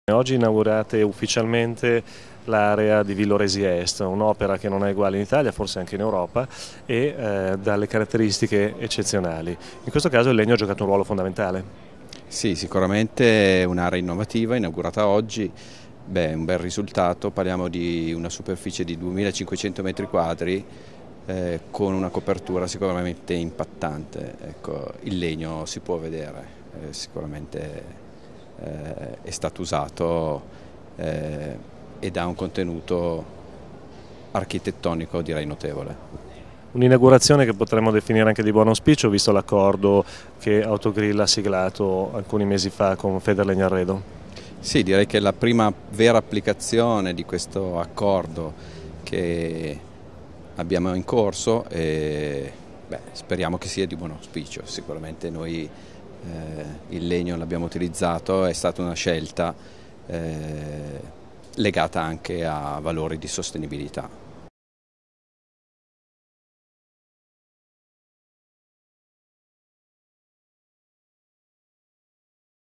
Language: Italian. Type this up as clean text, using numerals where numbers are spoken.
Oggi inaugurate ufficialmente l'area di Villoresi Est, un'opera che non è uguale in Italia, forse anche in Europa, e dalle caratteristiche eccezionali. In questo caso il legno ha giocato un ruolo fondamentale. Sì, sicuramente è un'area innovativa, inaugurata oggi, un bel risultato, parliamo di una superficie di 2500 metri quadri con una copertura sicuramente impattante. Ecco, il legno si può vedere, sicuramente è stato usato ed ha un contenuto architettonico direi notevole. Un'inaugurazione che potremmo definire anche di buon auspicio, visto l'accordo che Autogrill ha siglato alcuni mesi fa con Federlegna-Arredo. Sì, direi che è la prima vera applicazione di questo accordo che abbiamo in corso e speriamo che sia di buon auspicio. Sicuramente noi il legno l'abbiamo utilizzato, è stata una scelta legata anche a valori di sostenibilità.